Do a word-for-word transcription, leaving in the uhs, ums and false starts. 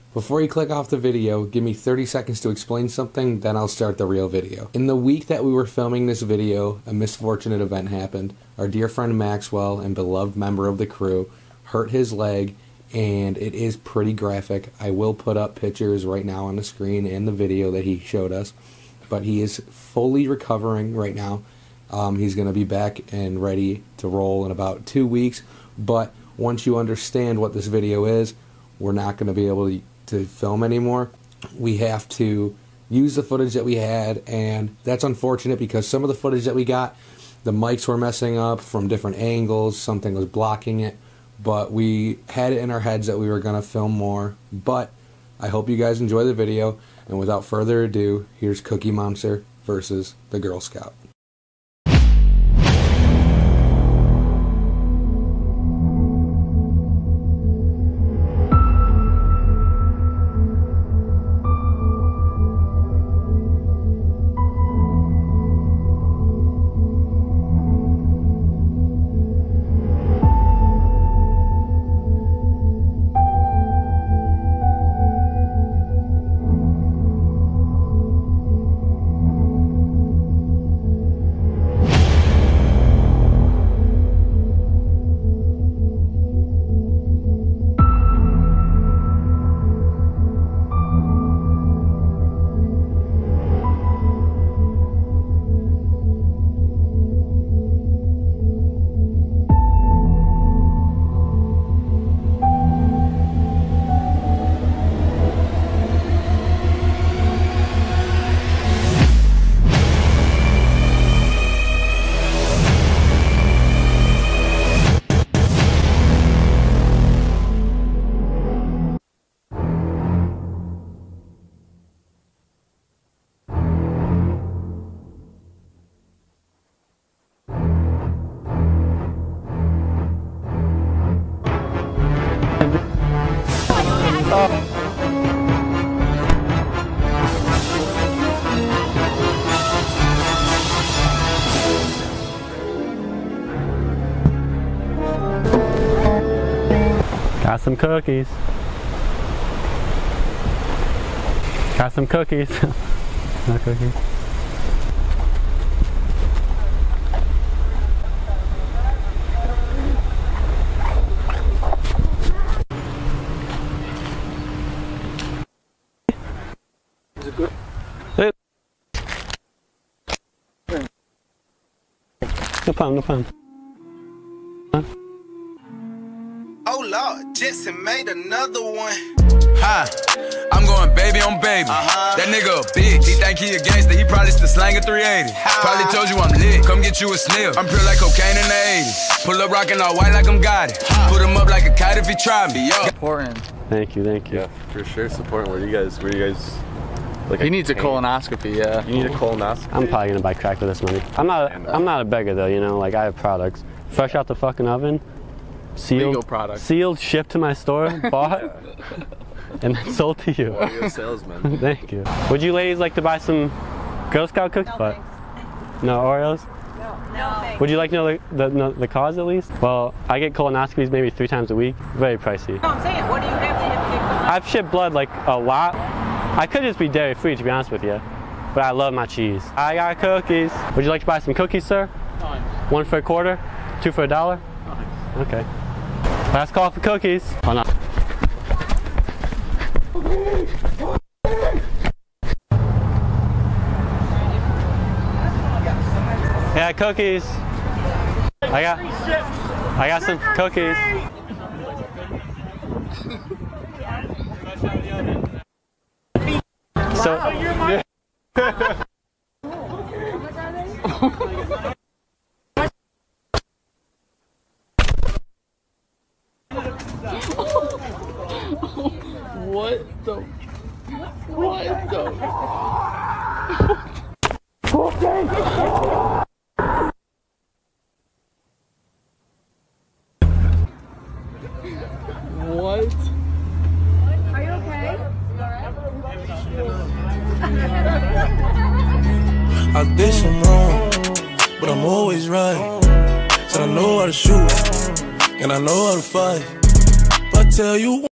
Before you click off the video, give me thirty seconds to explain something, then I'll start the real video. In the week that we were filming this video, a misfortunate event happened. Our dear friend Maxwell and beloved member of the crew hurt his leg, and it is pretty graphic. I will put up pictures right now on the screen and the video that he showed us, but he is fully recovering right now. Um, he's going to be back and ready to roll in about two weeks, but once you understand what this video is, we're not going to be able to to film anymore. We have to use the footage that we had, and that's unfortunate because some of the footage that we got, the mics were messing up from different angles, something was blocking it, but we had it in our heads that we were going to film more. But I hope you guys enjoy the video, and without further ado, here's Cookie Monster versus the Girl Scout. Got some cookies. Got some cookies. Not cookies. Is it good? Hey. No problem, no problem. Huh? Oh Lord, Jetson made another one. Hi, I'm going baby on baby. Uh-huh. That nigga a bitch. He think he a gangster, he probably still slanging three eighty. Uh-huh. Probably told you I'm lit, come get you a sniff. I'm pure like cocaine in the eighties. Pull up rockin' all white like I'm got it. Uh-huh. Put him up like a kite if he try me. Yo. Important. Thank you, thank you. Yeah, for sure supporting. Where do you guys, where do you guys, like He a needs a cane? colonoscopy, yeah. You need a colonoscopy? I'm probably gonna buy crack with this money. I'm not, And, uh, I'm not a beggar though, you know, like I have products. Fresh out the fucking oven, sealed, Legal product. sealed, shipped to my store, bought, and then sold to you. Oh, you're a salesman. Thank you. Would you ladies like to buy some Girl Scout cookies? No, But thanks. no Oreos? No, no, thanks. Would you like to know the, the, no, the cause at least? Well, I get colonoscopies maybe three times a week. Very pricey. No, I'm saying, what do you have to have to get colonoscopy? I've shipped blood like a lot. I could just be dairy free to be honest with you, but I love my cheese. I got cookies. Would you like to buy some cookies, sir? Nice. One for a quarter, two for a dollar? Nice. Okay. Last call for cookies. Oh no. Yeah, cookies. I got I got some cookies. So yeah. What the? What the? What? Are you okay? I did some wrong, but I'm always right. Said I know how to shoot, and I know how to fight. If I tell you